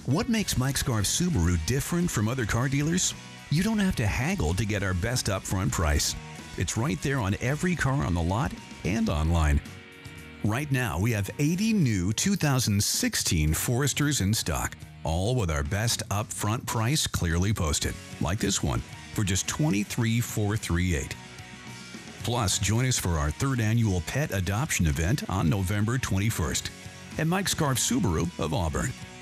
What makes Mike Scarff Subaru different from other car dealers? You don't have to haggle to get our best upfront price. It's right there on every car on the lot and online. Right now, we have 80 new 2016 Foresters in stock, all with our best upfront price clearly posted, like this one, for just $23,438. Plus, join us for our third annual pet adoption event on November 21st at Mike Scarff Subaru of Auburn.